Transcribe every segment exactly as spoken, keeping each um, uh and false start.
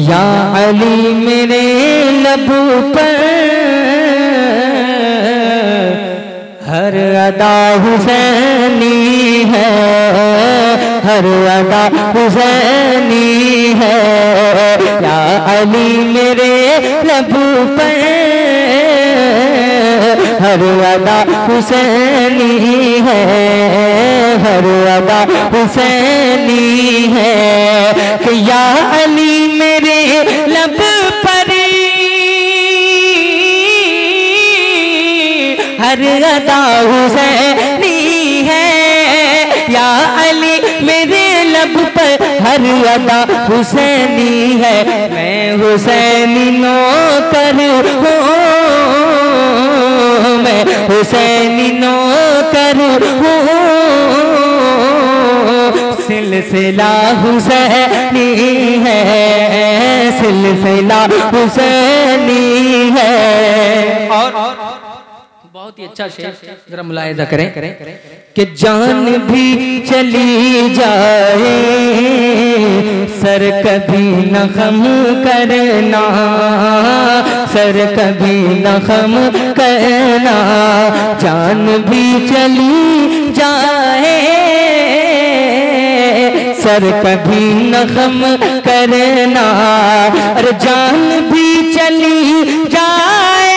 या अली मेरे लब पर हर अदा हुसैनी है, हर अदा हुसैनी है। या अली मेरे लब पर हर अदा हुसैनी है, हर अदा हुसैनी है। कि या अली मेरे लब पर हर अदा हुसैनी है। या अली मेरे लब पर हर अदा हुसैनी है। मैं हुसैनी नौकर हूँ, मैं हुसैनी नौकर हूँ। सिलसिला हुसैनी है, सिलसिला हुसैनी है। और बहुत ही अच्छा शेर, जरा मुलाहिजा करें कि जान भी चली जाए सर कभी न गम करना, सर कभी न गम करना। जान भी चली जाए सर कभी न गम करना। अरे जान भी चली जाए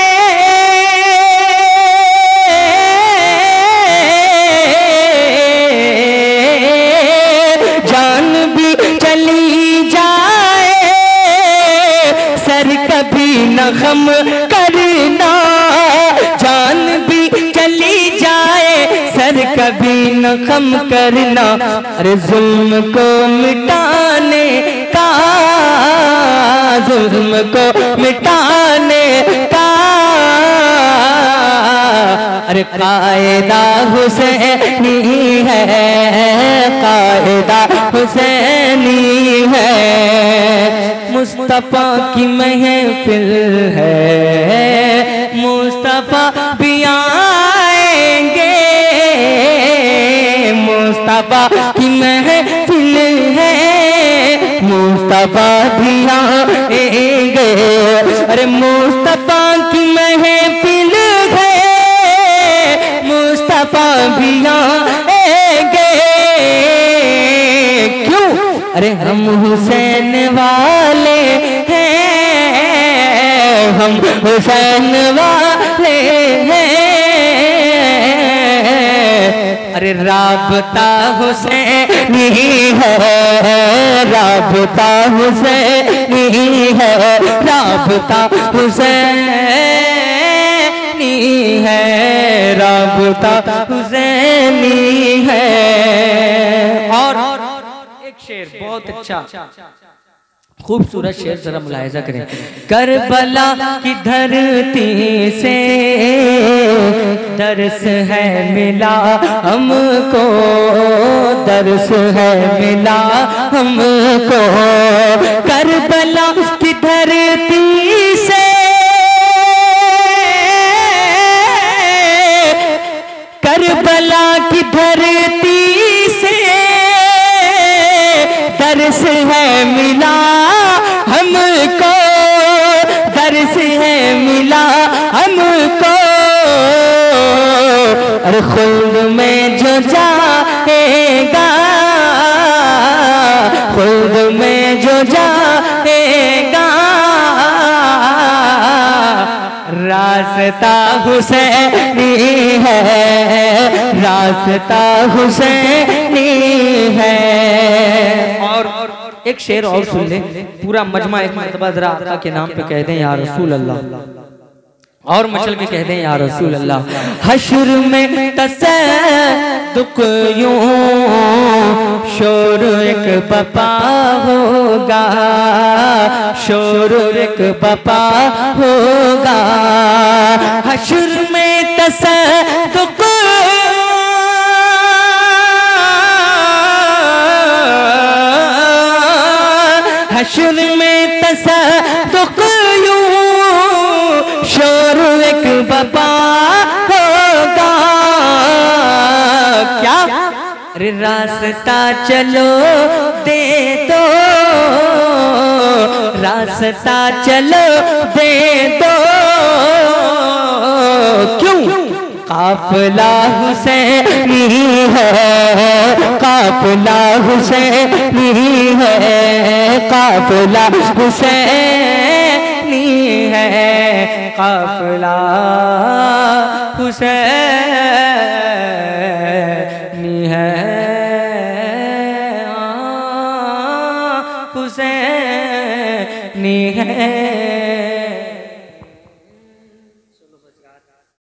न गम करना। जान भी चली जाए सर कभी न गम करना। अरे जुल्म को मिटाने का, जुल्म को मिटाने का अरे कायदा हुसैनी है, कायदा हुसैनी है। मुस्तफा की महफिल है, मुस्तफा भी आएंगे। मुस्तफा की महफिल है, मुस्तफा भी आएंगे। अरे मुस्तफा की महफिल है, मुस्तफा भी आएंगे। क्यों? अरे हम हुसैन वाले हैं, हम हुसैन वाले हैं। अरे राबता हुसैनी है, राबता हुसैनी है, राबता हुसैनी है, राबता हुसैनी है। और शेर बहुत अच्छा खूबसूरत शेर, जरा मुलाहिजा करें। करबला की धरती से दर्श है मिला हमको, दर्श है मिला हमको। करबला की धरती से, करबला की धरती से दर्श है मिला हमको, दर्श है मिला हमको। अरे खुल्द में जो जाएगा, खुल्द में जो जाएगा। रास्ता हुसैनी है, रास्ता हुसैनी है। और एक शेर और सुन ले, पूरा मजमा एक मरतबा जरा आका के नाम पे कह दें या रसूल अल्लाह, और मचल के कह दें या रसूल अल्लाह। हश्र में तसद्दुक यूं शोर एक बपा होगा, शोर एक बपा होगा। हश्र में तसद्दुक हश्र में तसद्दुक यूं शोर एक बपा होगा। क्या? अरे रास्ता चलो दे दो, रास्ता चलो दे दो, क्यों काफिला हुसैनी है, काफिला हुसैनी है, काफिला हुसैनी है, काफिला हुसैनी है, हुसैनी है।